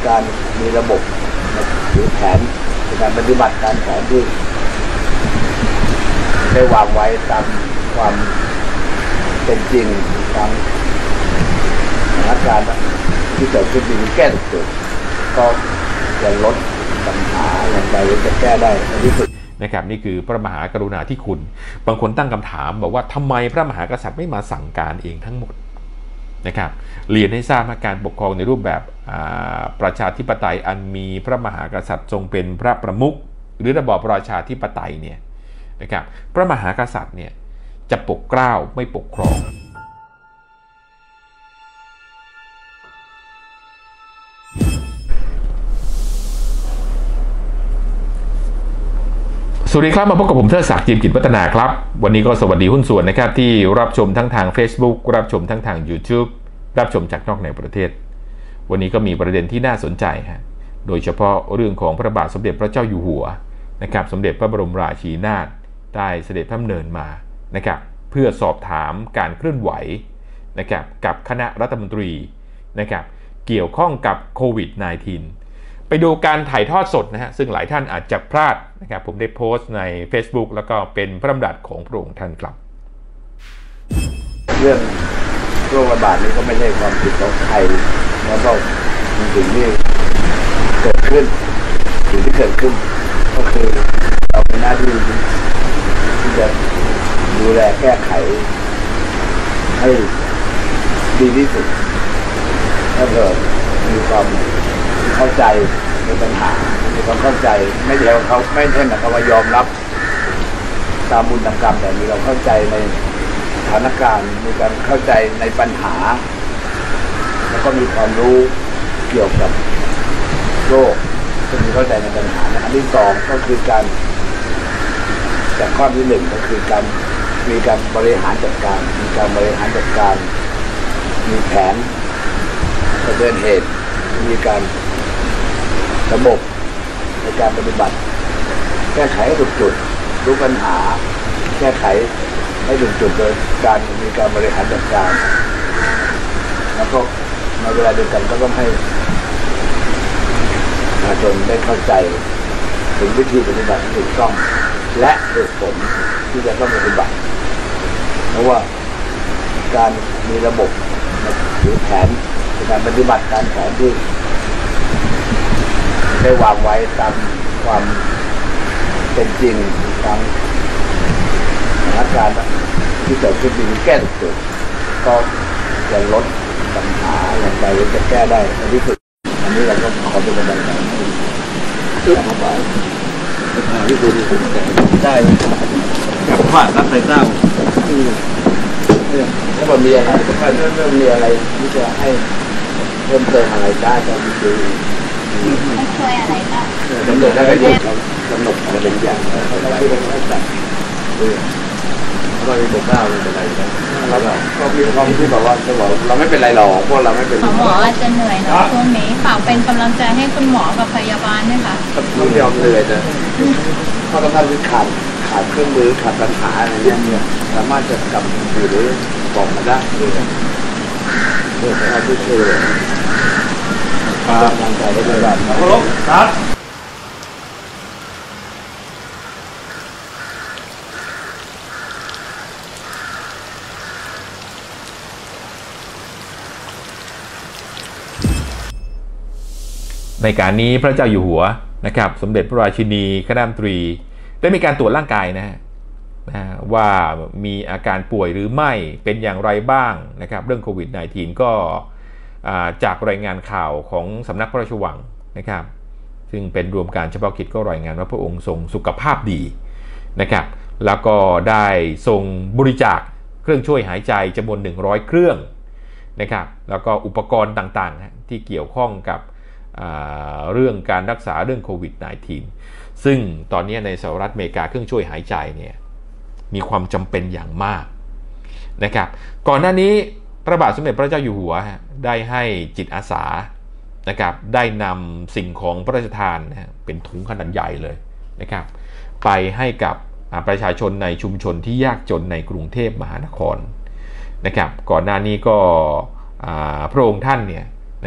การมีระบบหรือแผนในการปฏิบัติการแผนที่ได้วางไว้ตามความเป็นจริงตามสถานการณ์ที่เกิดขึ้นมีแก้จุดก็จะลดปัญหาอย่างไรจะแก้ได้ในที่สุดนะครับนี่คือพระมหากรุณาธิคุณบางคนตั้งคำถามบอกว่าทำไมพระมหากษัตริย์ไม่มาสั่งการเองทั้งหมดนะครับเรียนให้ทราบว่าการปกครองในรูปแบบประชาธิปไตยอันมีพระมหากษัตริย์ทรงเป็นพระประมุขหรือระบอบประชาธิปไตยเนี่ยนะครับพระมหากษัตริย์เนี่ยจะปกเกล้าไม่ปกครองสวัสดีครับมาพบกับผมเทิดศักดิ์ จิมกิจวัฒนาครับวันนี้ก็สวัสดีหุ้นส่วนนะครับที่รับชมทั้งทาง Facebook รับชมทั้งทาง YouTube รับชมจากนอกในประเทศวันนี้ก็มีประเด็นที่น่าสนใจฮะโดยเฉพาะเรื่องของพระบาทสมเด็จพระเจ้าอยู่หัวนะครับสมเด็จพระบรมราชินีนาถได้เสด็จพระดำเนินมานะครับเพื่อสอบถามการเคลื่อนไหวนะครับกับคณะรัฐมนตรีนะครับเกี่ยวข้องกับโควิด -19 ไปดูการถ่ายทอดสดนะฮะซึ่งหลายท่านอาจจะพลาดนะครับผมได้โพสต์ใน Facebook แล้วก็เป็นพระดำรัสของพระองค์ท่านครับเรื่องโรคระบาดนี้ก็ไม่ใช่ความผิดของใครแล้วก็สิ่งที่เกิดขึ้นก็คือเราเป็นหน้าที่ที่จะดูแลแก้ไขให้ดีที่สุดถ้าเกิดมีความเข้าใจในปัญหามีความเข้าใจไม่ใช่เขาไม่ใช่หมายความว่ายอมรับตามบุญตามกรรมแต่มีความเข้าใจในสถานการณ์มีการเข้าใจในปัญหาแล้วก็มีความรู้เกี่ยวกับโรคก็มีเข้าใจในปัญหาอันที่สองก็คือการจากข้อที่หนึ่งก็คือการมีการบริหารจัดการมีแผนเผชิญเหตุมีการระบบในการปฏิบัติแก้ไขให้ถูกจุดรู้ปัญหาแก้ไขให้ถูกจุดโดยการมีการบริหารจัดการแล้วก็ในเวลาเดียวกันก็ต้องให้ประชาชนได้เข้าใจถึงวิธีปฏิบัติที่ถูกต้องและเหตุผลที่จะต้องปฏิบัติเพราะว่าการมีระบบหรือแผนในการปฏิบัติการแผนที่ได้วางไว้ตามความเป็นจริงตามสถานการณ์ที่เกิดขึ้นมีแก้จุดก็จะลดปัญหาอย่างไรจะแก้ได้ในที่สุดอันนี้เราก็ขอเป็นกำลังใจให้เข้าไปที่ดูได้กับผ่านรับในเจ้าถ้ามันมีอะไรก็เริ่มมีอะไรที่จะให้เพิ่มเติมอะไรได้ก็คือช่วยอะไรบ้างกำหนดได้ก็เยอะเรากำหนดอะไรเป็นอย่างเราที่เราไม่ตัดเราไม่เป็นข้าวไม่เป็นไรแล้วก็มีความที่แบบว่าจะบอกเราไม่เป็นไรหรอกพวกเราไม่เป็นหมออาจจะเหนื่อยเนาะช่วงนี้ฝากเป็นกำลังใจให้คุณหมอกับพยาบาลด้วยค่ะไม่ยอมเหนื่อยแต่เพราะท่านคือขาดเครื่องมือขาดปัญหาอะไรเนี่ยสามารถจะกลับอยู่หรือบอกมาได้เพื่อให้ผู้ช่วยกำลังใจได้ด้วยกันครับในการนี้พระเจ้าอยู่หัวนะครับสมเด็จพระราชินีคณะรัฐมนตรีได้มีการตรวจร่างกายนะว่ามีอาการป่วยหรือไม่เป็นอย่างไรบ้างนะครับเรื่องโควิด -19 ก็จากรายงานข่าวของสำนักพระราชวังนะครับซึ่งเป็นรวมการเฉพาะกิจก็รายงานว่าพระองค์ทรงสุขภาพดีนะครับแล้วก็ได้ทรงบริจาคเครื่องช่วยหายใจจำนวน100เครื่องนะครับแล้วก็อุปกรณ์ต่างๆที่เกี่ยวข้องกับเรื่องการรักษาเรื่องโควิด -19 ซึ่งตอนนี้ในสหรัฐอเมริกาเครื่องช่วยหายใจเนี่ยมีความจำเป็นอย่างมากนะครับก่อนหน้านี้พระบาทสมเด็จพระเจ้าอยู่หัวได้ให้จิตอาสานะครับได้นำสิ่งของพระราชทานเป็นถุงขนาดใหญ่เลยนะครับไปให้กับประชาชนในชุมชนที่ยากจนในกรุงเทพมหานครนะครับก่อนหน้านี้ก็พระองค์ท่านเนี่ยนะครับ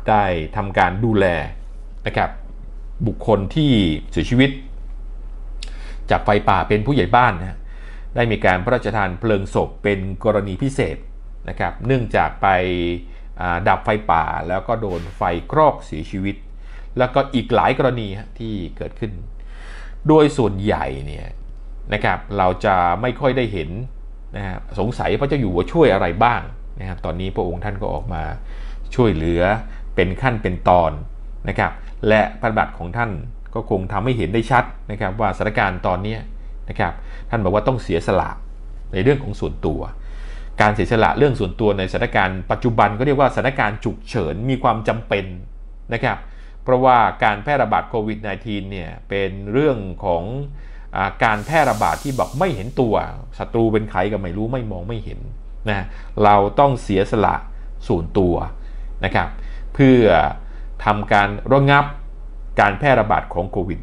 ได้ทำการดูแลนะครับบุคคลที่เสียชีวิตจากไฟป่าเป็นผู้ใหญ่บ้านนะได้มีการพระราชทานเพลิงศพเป็นกรณีพิเศษนะครับเนื่องจากไปดับไฟป่าแล้วก็โดนไฟคลอกเสียชีวิตแล้วก็อีกหลายกรณีที่เกิดขึ้นโดยส่วนใหญ่เนี่ยนะครับเราจะไม่ค่อยได้เห็นนะฮะสงสัยพระเจ้าอยู่หัวช่วยอะไรบ้างนะครับตอนนี้พระองค์ท่านก็ออกมาช่วยเหลือเป็นขั้นเป็นตอนนะครับและพระบาทของท่านก็คงทำให้เห็นได้ชัดนะครับว่าสถานการณ์ตอนนี้นะครับท่านบอกว่าต้องเสียสละในเรื่องของส่วนตัวการเสียสละเรื่องส่วนตัวในสถานการณ์ปัจจุบันก็เรียกว่าสถานการณ์ฉุกเฉินมีความจำเป็นนะครับเพราะว่าการแพร่ระบาดโควิด -19 เนี่ยเป็นเรื่องของการแพร่ระบาดที่แบบไม่เห็นตัวศัตรูเป็นใครก็ไม่รู้ไม่มองไม่เห็นนะเราต้องเสียสละส่วนตัวนะครับเพื่อทำการระงับการแพร่ระบาดของโควิด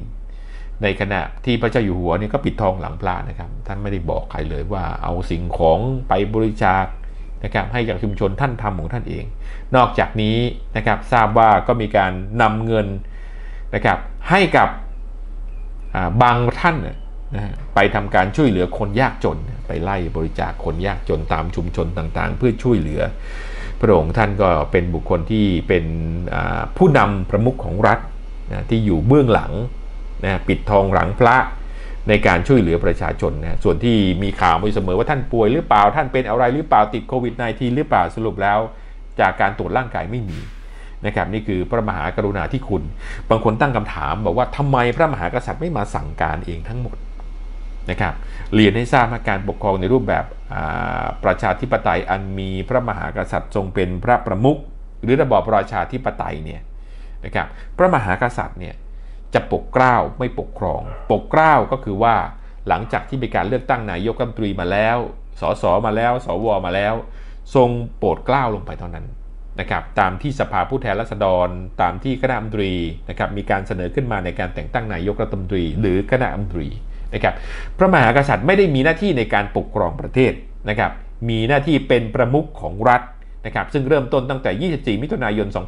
-19 ในขณะที่พระเจ้าอยู่หัวนี่ก็ปิดทองหลังพระนะครับท่านไม่ได้บอกใครเลยว่าเอาสิ่งของไปบริจาคนะครับให้กับชุมชนท่านทำของท่านเองนอกจากนี้นะครับทราบว่าก็มีการนำเงินนะครับให้กับบางท่านนะไปทำการช่วยเหลือคนยากจนไปไล่บริจาคคนยากจนตามชุมชนต่างๆเพื่อช่วยเหลือพระองค์ท่านก็เป็นบุคคลที่เป็นผู้นำประมุขของรัฐนะที่อยู่เบื้องหลังนะปิดทองหลังพระในการช่วยเหลือประชาชนนะส่วนที่มีข่าวมาเสมอว่าท่านป่วยหรือเปล่าท่านเป็นอะไรหรือเปล่าติดโควิด -19 หรือเปล่าสรุปแล้วจากการตรวจร่างกายไม่มีนะครับนี่คือพระมหากรุณาธิคุณบางคนตั้งคำถามบอกว่าทำไมพระมหากษัตริย์ไม่มาสั่งการเองทั้งหมดนะครับเรียนให้ทราบว่าการปกครองในรูปแบบประชาธิปไตยอันมีพระมหากษัตริย์ทรงเป็นพระประมุขหรือระบอบประชาธิปไตยเนี่ยนะครับพระมหากษัตริย์เนี่ยจะปกเกล้าไม่ปกครองปกเกล้าก็คือว่าหลังจากที่มีการเลือกตั้งนายกรัฐมนตรีมาแล้วสสมาแล้วสวมาแล้วทรงโปรดเกล้าลงไปเท่านั้นนะครับตามที่สภาผู้แทนราษฎรตามที่คณะรัฐมนตรีนะครับมีการเสนอขึ้นมาในการแต่งตั้งนายกรัฐมนตรีหรือคณะรัฐมนตรีนะครับพระมหากษัตริย์ไม่ได้มีหน้าที่ในการปกครองประเทศนะครับมีหน้าที่เป็นประมุขของรัฐนะครับซึ่งเริ่มต้นตั้งแต่24มิถุนายน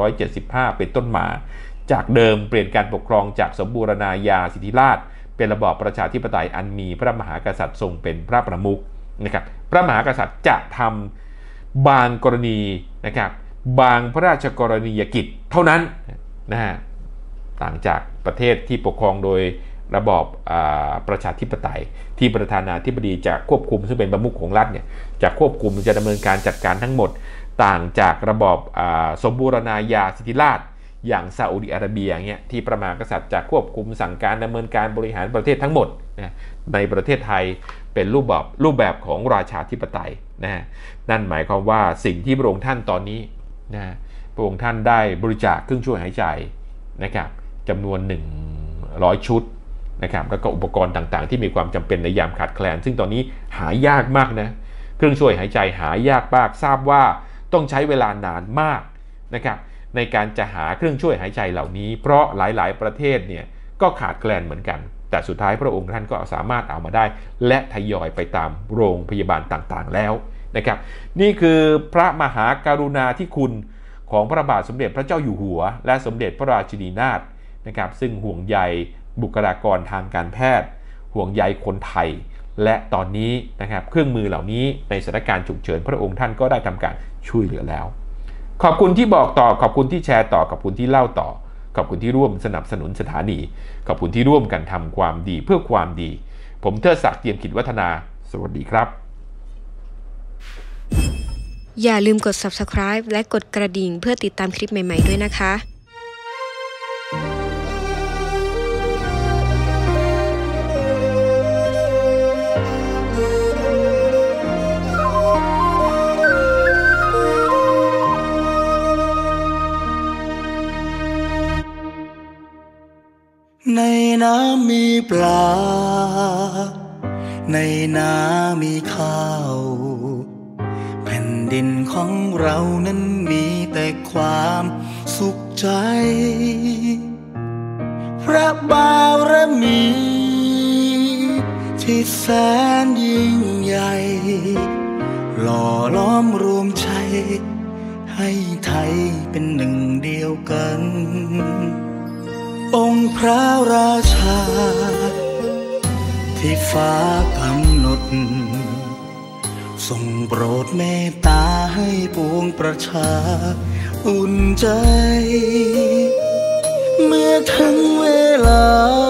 2475เป็นต้นมาจากเดิมเปลี่ยนการปกครองจากสมบูรณาญาสิทธิราชเป็นระบอบประชาธิปไตยอันมีพระมหากษัตริย์ทรงเป็นพระประมุขนะครับพระมหากษัตริย์จะทำบางกรณีนะครับบางพระราชกรณียกิจเท่านั้นนะฮะต่างจากประเทศที่ปกครองโดยระบอบประชาธิปไตยที่ประธานาธิบดีจะควบคุมซึ่งเป็นประมุขของรัฐเนี่ยจะควบคุมจะดำเนินการจัดการทั้งหมดต่างจากระบอบสมบูรณาญาสิทธิราชอย่างซาอุดิอาระเบียเนี่ยที่พระมหากษัตริย์จะควบคุมสั่งการดำเนินการบริหารประเทศทั้งหมดนะในประเทศไทยเป็นรูปแบบของราชาธิปไตยนะนั่นหมายความว่าสิ่งที่พระองค์ท่านตอนนี้นะพระองค์ท่านได้บริจาคเครื่องช่วยหายใจนะครับจำนวน100ชุดนะครับแล้วก็อุปกรณ์ต่างๆที่มีความจำเป็นในยามขาดแคลนซึ่งตอนนี้หายากมากนะเครื่องช่วยหายใจหายากมากทราบว่าต้องใช้เวลานานมากนะครับในการจะหาเครื่องช่วยหายใจเหล่านี้เพราะหลายๆประเทศเนี่ยก็ขาดแคลนเหมือนกันแต่สุดท้ายพระองค์ท่านก็สามารถเอามาได้และทยอยไปตามโรงพยาบาลต่างๆแล้วนะครับนี่คือพระมหากรุณาธิคุณของพระบาทสมเด็จพระเจ้าอยู่หัวและสมเด็จพระราชินีนาถนะครับซึ่งห่วงใยบุคลากรทางการแพทย์ห่วงใยคนไทยและตอนนี้นะครับเครื่องมือเหล่านี้ในสถานการณ์ฉุกเฉินพระองค์ท่านก็ได้ทำการช่วยเหลือแล้วขอบคุณที่บอกต่อขอบคุณที่แชร์ต่อขอบคุณที่เล่าต่อขอบคุณที่ร่วมสนับสนุนสถานีขอบคุณที่ร่วมกันทำความดีเพื่อความดีผมเทิดศักดิ์เตรียมกิจวัฒนาสวัสดีครับอย่าลืมกด Subscribe และกดกระดิ่งเพื่อติดตามคลิปใหม่ๆด้วยนะคะในน้ำมีปลาในนามีข้าวแผ่นดินของเรานั้นมีแต่ความสุขใจพระบารมีที่แสนยิ่งใหญ่หล่อล้อมรวมใจให้ไทยเป็นหนึ่งเดียวกัน องค์พระราชาที่ฟ้ากำหนดทรงโปรดเมตตาให้ปวงประชาอุ่นใจเมื่อถึงเวลา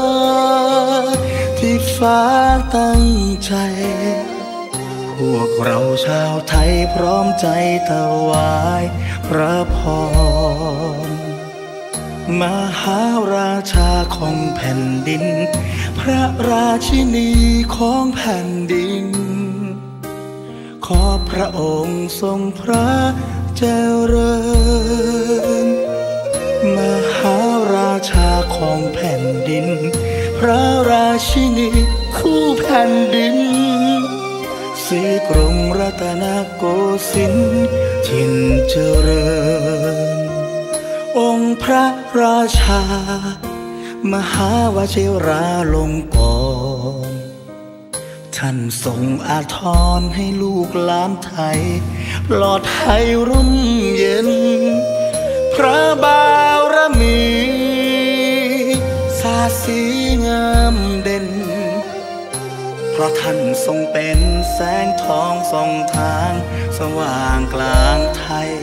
ที่ฟ้าตั้งใจพวกเราชาวไทยพร้อมใจถวายพระพรมหาราชาของแผ่นดินพระราชินีของแผ่นดินขอพระองค์ทรงพระเจริญมหาราชาของแผ่นดินพระราชินีคู่แผ่นดินศรีกรุงรัตนโกสินทร์ถิ่นเจริญองค์พระราชามหาวชิราลงกรณ์ท่านทรงอาทรให้ลูกหลานไทยปลอดภัยร่มเย็นพระบารมีสาสีงามเด่นเพราะท่านทรงเป็นแสงทองส่องทางสว่างกลางไทย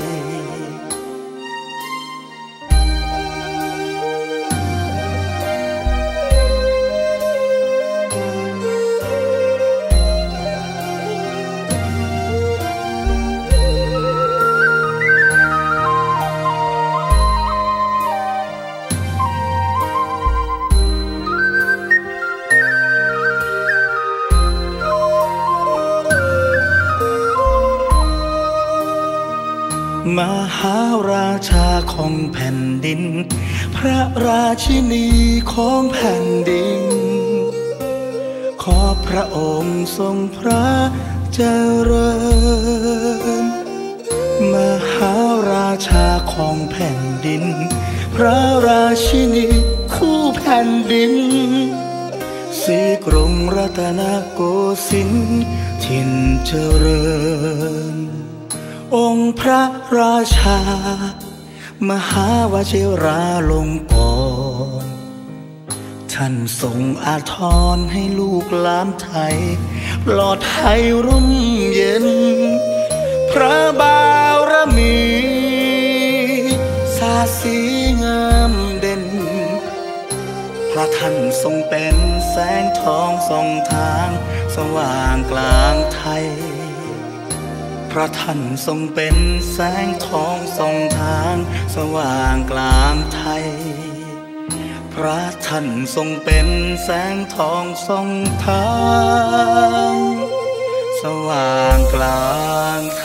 มหาราชาของแผ่นดินพระราชินีของแผ่นดินขอพระองค์ทรงพระเจริญมหาราชาของแผ่นดินพระราชินีคู่แผ่นดินศรีกรุงรัตนโกสินทร์ถิ่นเจริญองค์พระราชามหาวชิราลงกรณ์ท่านทรงอาทรให้ลูกหลานไทยปลอดภัยร่มเย็นพระบารมีสาสีงามเด่นเพราะท่านทรงเป็นแสงทองส่องทางสว่างกลางไทยพระท่านทรงเป็นแสงทองส่องทางสว่างกลางไทยพระท่านทรงเป็นแสงทองส่องทางสว่างกลางไท